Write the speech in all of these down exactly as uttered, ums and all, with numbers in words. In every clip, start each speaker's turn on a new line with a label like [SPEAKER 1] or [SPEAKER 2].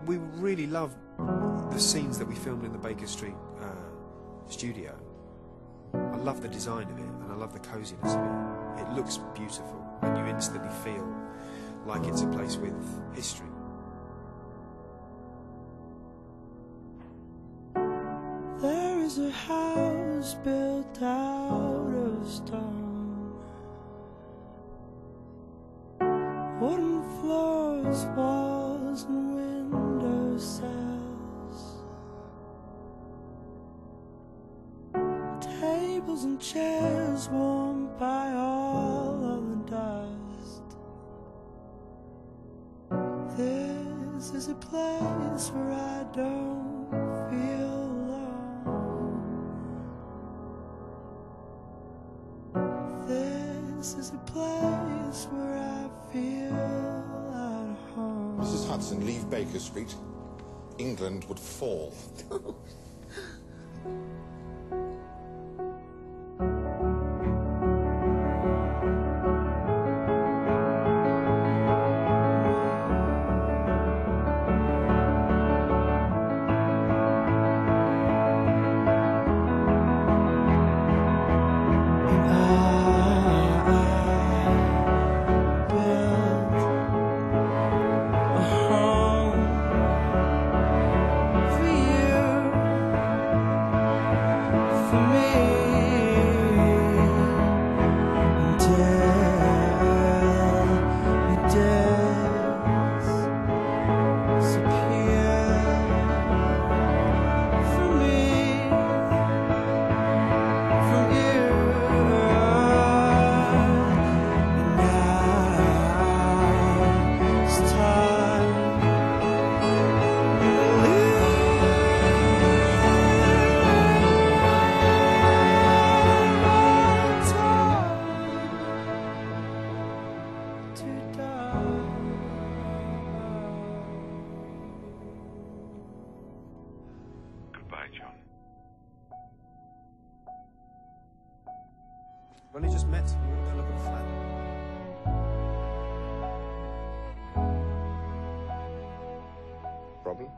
[SPEAKER 1] we really love the scenes that we filmed in the Baker Street uh, studio. I love the design of it, and I love the coziness of it. It looks beautiful, and you instantly feel like it's a place with history.
[SPEAKER 2] There is a house built out of stone, wooden floors, walls and window sills, tables and chairs warmed by all of the dust. This is a place where I don't feel alone. This is a place where I feel at home.
[SPEAKER 3] Missus Hudson, leave Baker Street. England would fall.
[SPEAKER 1] We've only just met. You want to go look at the flat?
[SPEAKER 3] Problem?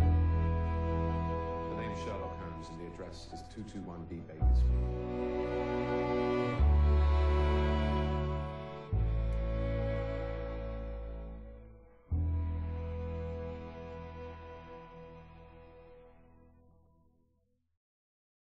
[SPEAKER 4] The name Sherlock Holmes and the address is two two one B Baker Street.